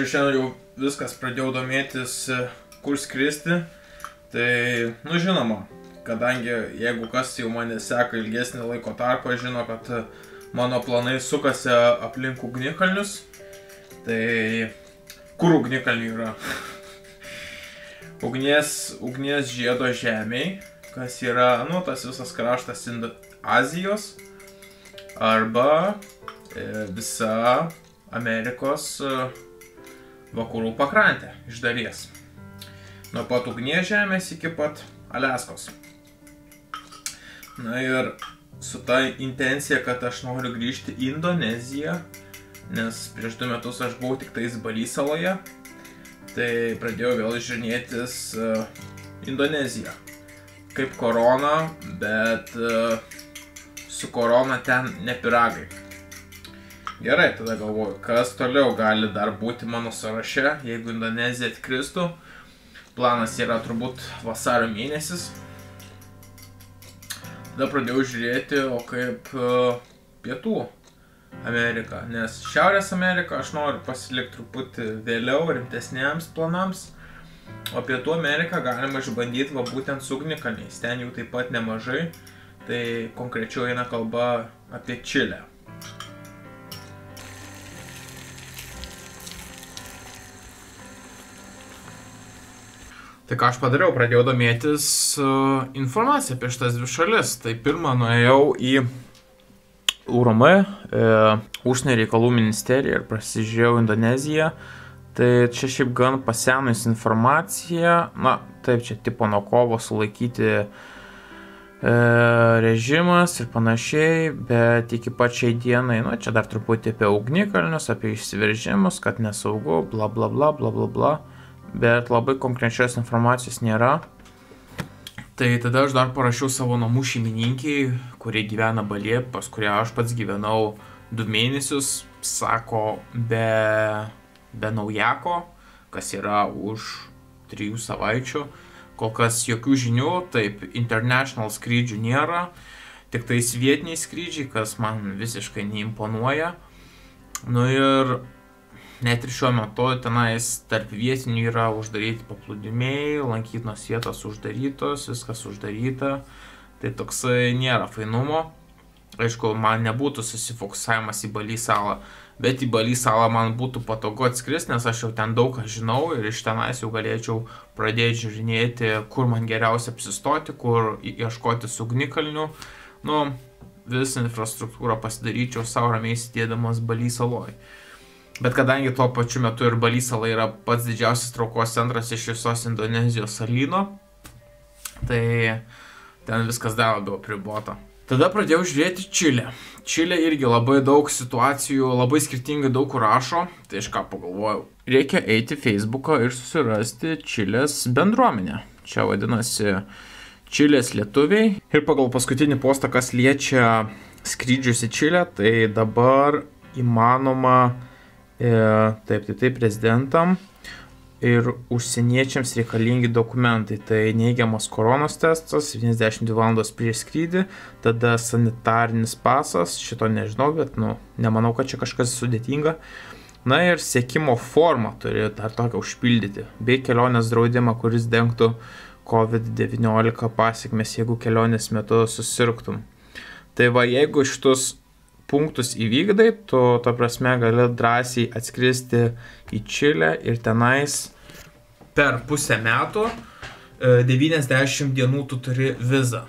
žodžiu, šiandien jau viskas pradėjau domėtis, kur skristi. Tai, žinoma, kadangi jeigu kas jau mane seka ilgesnį laiko tarpą, žino, kad mano planai sukasi aplink ugnikalnius. Tai, kur ugnikalniai yra? Ugnies žiedo žemėj, kas yra, tas visas kraštas Azijos arba visa Amerikos vakarų pakrantė iš dalies. Nuo pat ugnies žemės iki pat Aliaskos. Na ir su ta intencija, kad aš noriu grįžti į Indoneziją, nes prieš 2 metus aš buvau tik tais Bali saloje, tai pradėjau vėl žiūrėtis Indoneziją. Kaip korona, bet su korona ten ne piragai. Gerai, tada galvoju, kas toliau gali dar būti mano sąraše, jeigu Indonezija atkristų. Planas yra turbūt vasario mėnesis. Tada pradėjau žiūrėti, o kaip Pietų Amerika, nes Šiaurės Ameriką aš noriu pasilikti truputį vėliau rimtesniems planams, o Pietų Ameriką galima išbandyti būtent su ugnikalniais. Ten jų taip pat nemažai, tai konkrečiau eina kalba apie Čilę. Tai ką aš padariau, pradėjau domėtis informaciją apie šitas 2 šalis. Tai pirmą nuėjau į URM, Užsienio reikalų ministeriją, ir pasižiūrėjau Indoneziją. Tai čia šiaip gan pasenus informacija, taip, čia tipo nuo kovo sulaikyti režimas ir panašiai, bet iki pačiai dienai, čia dar truputį apie ugnikalnius, apie išsiveržimus, kad nesaugu, bla bla bla bla bla bla, bet labai konkrečios informacijos nėra. Tai tada aš dar parašiau savo namų šeimininkiai, kurie gyvena Balyje, pas kurią aš pats gyvenau 2 mėnesius, sako, be naujako, kas yra už 3 savaičių. Kol kas jokių žinių, taip, international skrydžių nėra, tik tais vietiniai skrydžiai, kas man visiškai neimponuoja. Ir net ir šiuo metu tenais tarp vietinių yra uždaryti paplūdimiai, lankytinos vietos uždarytos, viskas uždaryta. Tai toksai nėra fainumo. Aišku, man nebūtų susifokusavimas į Bali salą, bet į Bali salą man būtų patogu atskristi, nes aš jau ten daug ką žinau ir iš tenais jau galėčiau pradėti žiūrinėti, kur man geriausia apsistoti, kur ieškoti su ugnikalniu. Visą infrastruktūrą pasidaryčiau savo ramiai sėdėdamas Bali saloj. Bet kadangi tuo pačiu metu ir Bali sala yra pats didžiausias traukos centras iš visos Indonezijos salyno, tai ten viskas dar labiau apribota. Tada pradėjau žiūrėti Čilę. Čilė irgi labai daug situacijų, labai skirtingai daug kur rašo, tai aš ką pagalvojau. Reikia eiti Facebooką ir susirasti Čilės bendruomenę. Čia vadinasi Čilės lietuviai. Ir pagal paskutinį postą, kas liečia skrydžius į Čilę, tai dabar įmanoma taip prezidentam ir užsieniečiams reikalingi dokumentai. Tai neigiamas koronos testas, 72 valandos prieš skrydį, tada sanitarinis pasas, šito nežinau, bet nemanau, kad čia kažkas sudėtinga. Ir sekimo formą turi dar tokią užpildyti, bei kelionės draudimą, kuris dengtų COVID-19 pasekmes, jeigu kelionės metu susirgtum. Tai jeigu šitus punktus įvykdai, tu, ta prasme, gali drąsiai atskristi į Čilę ir tenais per pusę metų 90 dienų tu turi vizą.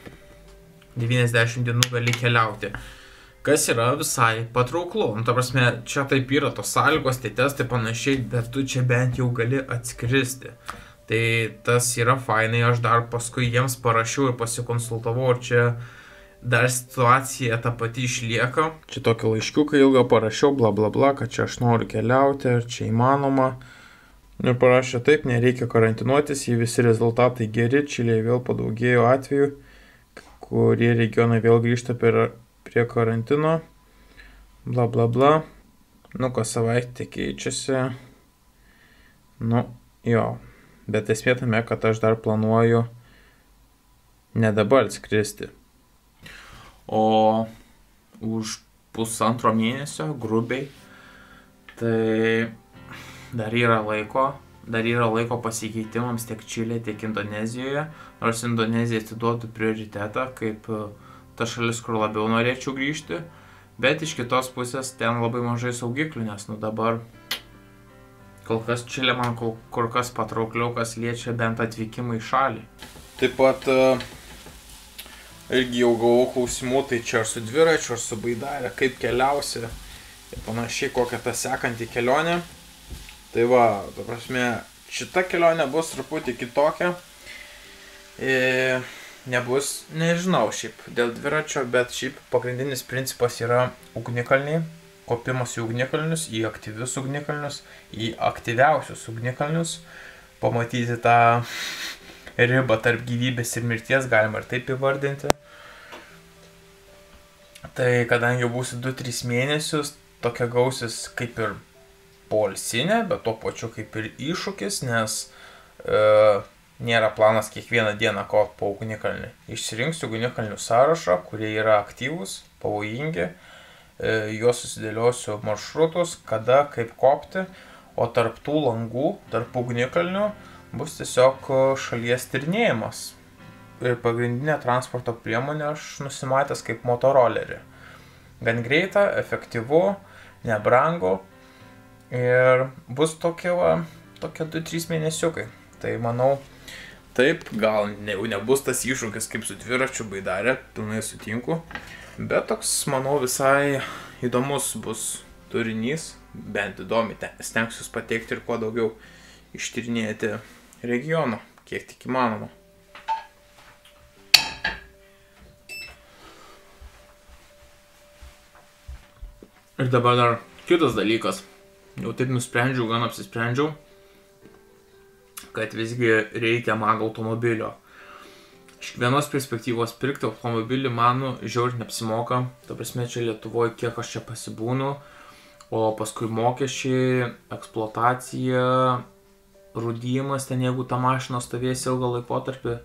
90 dienų gali keliauti. Kas yra visai patrauklu. Ta prasme, čia taip yra tos sąlygos, tai testai panašiai, bet tu čia bent jau gali atskristi. Tai tas yra fainai, aš dar paskui jiems parašiau ir pasikonsultavau, ir čia dar situacija ta pati išlieka. Čia tokį laiškiuką ilgą parašiau, bla bla bla, kad čia aš noriu keliauti, ar čia įmanoma. Ir parašė taip, nereikia karantinuotis, jei visi rezultatai geri, Čilėje vėl padaugėjo atvejų, kurie regionai vėl grįžta prie karantino, bla bla bla. Kas savaitę keičiasi. Jo, bet esmė tame, kad aš dar planuoju ne dabar atskristi, o už 1,5 mėnesio grubiai. Tai dar yra laiko pasikeitimams tiek Čilėje, tiek Indonezijoje, nors Indonezija atiduotų prioritetą kaip ta šalis, kur labiau norėčiau grįžti, bet iš kitos pusės ten labai mažai saugiklių, nes dabar kol kas Čilė man kur kas patraukliau, kas liečia bent atvykimą į šalį. Taip pat irgi jau gavau klausimų, tai čia ar su dviračiu, ar su baidare, kaip keliausi ir panašiai, kokia ta sekanti kelionė. Tai va, ta prasme, šita kelionė bus truputį kitokia. Nebus, nežinau šiaip dėl dviračio, bet šiaip pagrindinis principas yra ugnikalniai. Kopimas į ugnikalnius, į aktyvius ugnikalnius, į aktyviausius ugnikalnius. Pamatyti tą ribą tarp gyvybės ir mirties, galima ir taip įvardinti. Tai kadangi būsiu 2-3 mėnesius, tokia gausis kaip ir poilsinė, bet tuo pačiu kaip ir iššūkis, nes nėra planas kiekvieną dieną kopti po ugnikalnį. Išsirinksiu ugnikalnių sąrašą, kurie yra aktyvūs, pavojingi, juos susidėliosiu maršrutus, kada, kaip kopti, o tarp tų langų, tarp ugnikalnių bus tiesiog šalies tyrinėjimas. Ir pagrindinė transporto priemonė aš nusimatęs kaip motorolerį. Gan greita, efektyvu, nebrangu. Ir bus tokie 2-3 mėnesiukai. Tai manau, taip, gal jau nebus tas iššūkis kaip su dviračiu baidare, pilnai sutinku. Bet toks, manau, visai įdomus bus turinys, bent įdomi, stengsiuos pateikti ir kuo daugiau ištyrinėti regiono, kiek tik įmanoma. Ir dabar dar kitas dalykas. Jau taip nusprendžiau, gan apsisprendžiau, kad visgi reikia man automobilio. Iš vienos perspektyvos pirkti automobilį man žiauriai neapsimoka. Ta prasme, čia Lietuvoje kiek aš čia pasibūnu, o paskui mokesčiai, eksploatacija, rūdymas ten, jeigu ta mašina stovės ilgą laikotarpį,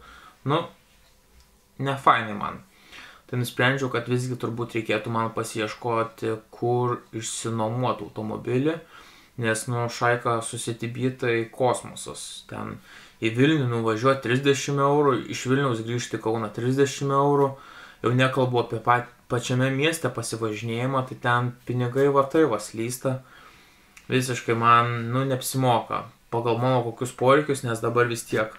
ne fainai man. Tai nusprendžiau, kad visgi turbūt reikėtų man pasiieškoti, kur išsinuomoti automobilį, nes šaika susitibytai kosmosas. Ten į Vilnių nuvažiuoti 30 eurų, iš Vilniaus grįžti Kauną 30 eurų, jau nekalbu apie pačiame mieste pasivažinėjimą, tai ten pinigai slysta. Visiškai man, neapsimoka pagal mano kokius poreikius, nes dabar vis tiek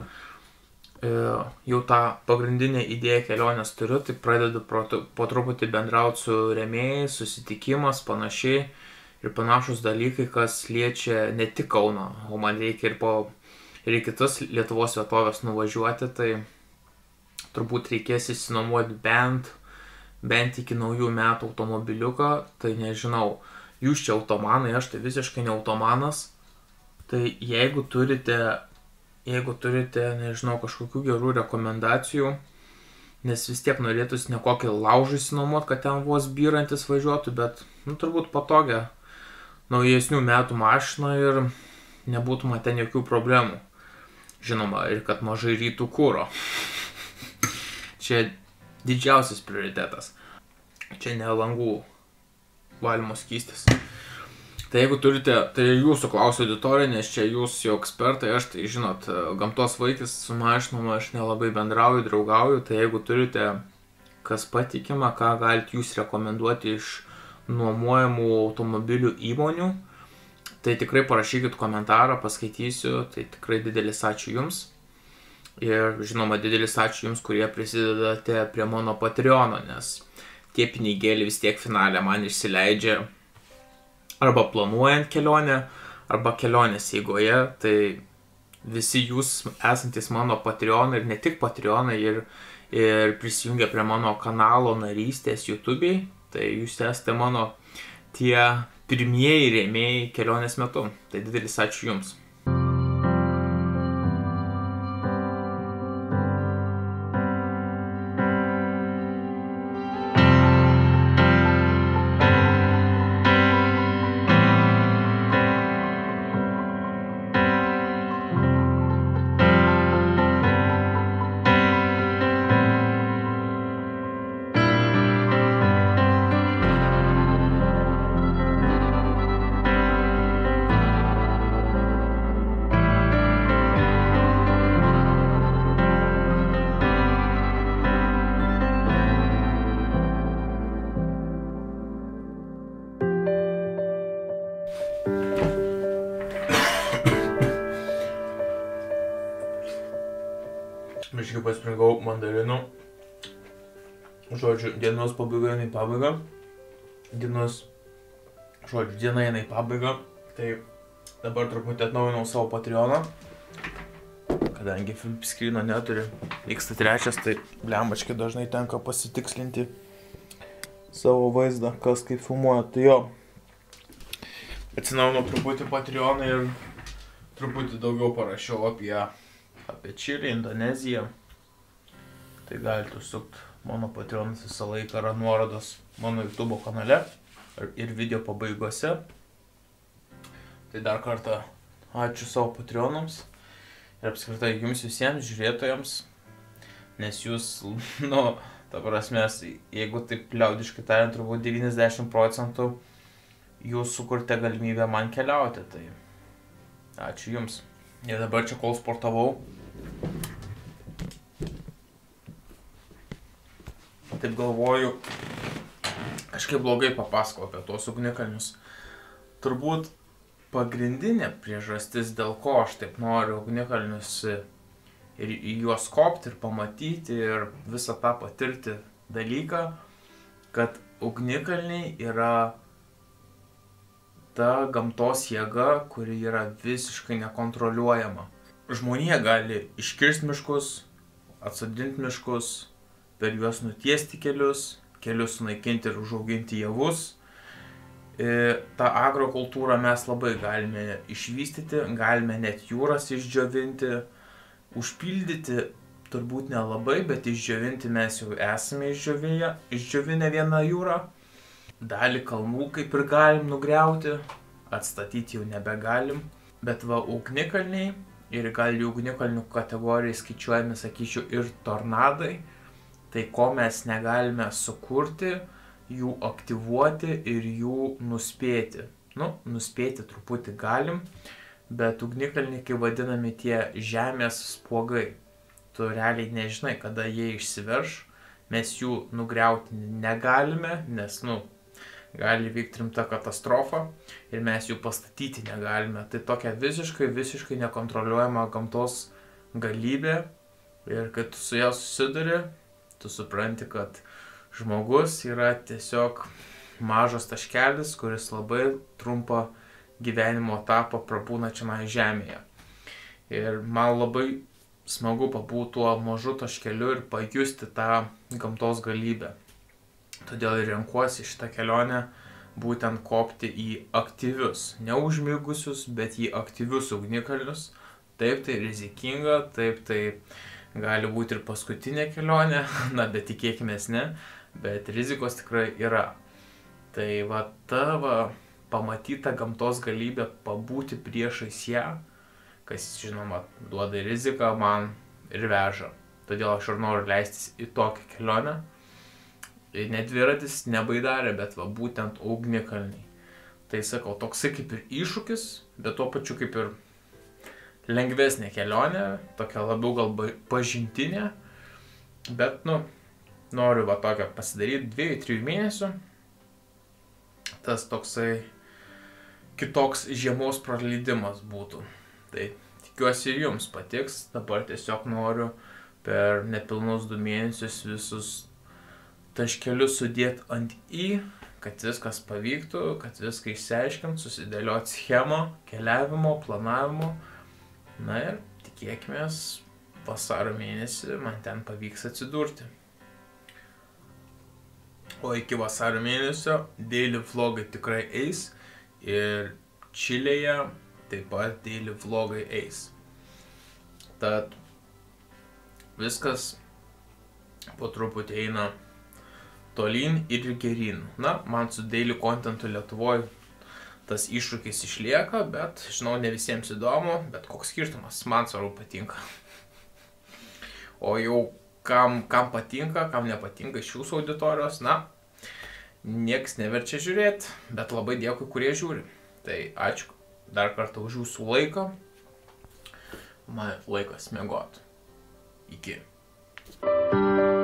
jau tą pagrindinę idėją kelionės turiu, tai pradedu po truputį bendrauti su rėmėjais, susitikimas, panašiai ir panašus dalykai, kas liečia ne tik Kauną, o man reikia ir į kitas Lietuvos vietovės nuvažiuoti, tai turbūt reikės išsinuomoti bent iki naujų metų automobiliuką, tai nežinau, jūs čia automanai, aš tai visiškai ne automanas, tai jeigu turite, nežinau, kažkokių gerų rekomendacijų, nes vis tiek norėtųsi ne kokį laužą išsinuomoti, kad ten vos byrantis važiuotų, bet, turbūt patogią naujesnių metų mašiną ir nebūtų man ten jokių problemų. Žinoma, ir kad mažai rytų kuro. Čia didžiausias prioritetas. Čia ne langų valymo skystis. Tai jeigu turite, tai jūsų klausiu auditoriją, nes čia jūs jau ekspertai, aš tai žinot, gamtos vaikis su mašinom aš nelabai bendrauju, draugauju, tai jeigu turite kas patikima, ką galite jūs rekomenduoti iš nuomojamų automobilių įmonių, tai tikrai parašykit komentarą, paskaitysiu, tai tikrai didelis ačiū jums. Ir žinoma, didelis ačiū jums, kurie prisidedate prie mano Patreono, nes tie pinigėliai vis tiek finale man išsileidžia arba planuojant kelionę, arba kelionės eigoje, tai visi jūs esantis mano Patreonai ir ne tik Patreonai ir prisijungia prie mano kanalo narystės YouTube'ai, tai jūs esate mano tie pirmieji rėmėjai kelionės metu. Tai didelis ačiū jums. Miškai paspringau mandarinų. Žodžiu, dienos pabaiga eina į pabaigą. Diena eina į pabaigą. Tai dabar truputį atnaujinau savo Patreoną. Kadangi flipscreeno neturi. Vyksta trečias, tai blembačkai dažnai tenka pasitikslinti savo vaizdą, kas kaip filmuoja. Tai jo. Atsinaujinau truputį Patreoną ir truputį daugiau parašiau apie Čilę, Indoneziją. Tai galite užsukti. Mano Patreonas visą laiką yra nuorodos mano YouTube kanale ir video pabaigose. Tai dar kartą ačiū savo Patreonams ir apskritai jums visiems žiūrėtojams, nes jūs, ta prasme, jeigu taip liaudiškai tariant, turbūt 90% jūs sukurte galimybę man keliauti, tai ačiū jums. Ir dabar čia kol sportavau, taip galvoju, kažkaip blogai papasakau apie tuos ugnikalnius. Turbūt pagrindinė priežastis, dėl ko aš taip noriu ugnikalnius ir į juos kopti ir pamatyti ir visą tą patirti dalyką, kad ugnikalniai yra ta gamtos jėga, kuri yra visiškai nekontroliuojama. Žmonija gali iškirsti miškus, atsodinti miškus, per juos nutiesti kelius sunaikinti ir užauginti javus. tą agrokultūrą mes labai galime išvystyti, galime net jūras išdžiovinti, užpildyti turbūt nelabai, bet išdžiovinti mes jau esame išdžiovinę vieną jūrą. Dalį kalnų kaip ir galim nugriauti, atstatyti jau nebegalim. Bet va, ugnikalniai ir gal jų ugnikalnių kategorijai skaičiuojami, sakyčiau, ir tornadai. Tai ko mes negalime sukurti, jų aktyvuoti ir jų nuspėti. Nuspėti truputį galim, bet ugnikalniai vadinami tie žemės spuogai. Tu realiai nežinai, kada jie išsiverš, mes jų nugriauti negalime, nes, gali vykti rimta katastrofa ir mes jų pastatyti negalime. Tai tokia visiškai nekontroliuojama gamtos galybė ir kai tu su ją susiduri, tu supranti, kad žmogus yra tiesiog mažas taškelis, kuris labai trumpą gyvenimo etapą prabūna čia žemėje. Ir man labai smagu pabūti tuo mažu taškeliu ir pajusti tą gamtos galybę. Todėl ir renkuosi šitą kelionę būtent kopti į aktyvius, neužmigusius, bet į aktyvius ugnikalnius. Taip, tai rizikinga, taip, tai gali būti ir paskutinė kelionė, bet tikėkimės ne, bet rizikos tikrai yra. Tai va ta pamatyta gamtos galybė, pabūti priešais ją, kas, žinoma, duoda riziką man ir veža. Todėl aš ir noriu leistis į tokią kelionę. Ne dviratis, ne baidarė, bet būtent ugnikalniai. Tai sakau, toksai kaip ir iššūkis, bet tuo pačiu kaip ir lengvesnė kelionė, tokia labiau gal pažintinė, bet, noriu tokią pasidaryti 2-3 mėnesių. Tas toksai kitoks žiemos praleidimas būtų. Tai tikiuosi ir jums patiks, dabar tiesiog noriu per nepilnus 2 mėnesius visus taškelius sudėti ant į, kad viskas pavyktų, kad viską išsiaiškint, susidėlioti schemą, keliavimo, planavimo. Na ir tikėkimės, vasario mėnesį man ten pavyks atsidurti. O iki vasario mėnesio daily vlogai tikrai eis ir Čilėje taip pat daily vlogai eis. Tad viskas po truputį eina tolyn ir geryn. Man su daily contentu Lietuvoje tas iššūkis išlieka, bet žinau, ne visiems įdomu, bet koks skirtumas, man svarbu patinka. O jau kam patinka, kam nepatinka iš jūsų auditorijos, nieks neverčia žiūrėti, bet labai dėkui, kurie žiūri. Tai ačiū dar kartą už jūsų laiką. Man laikas miegot. Iki.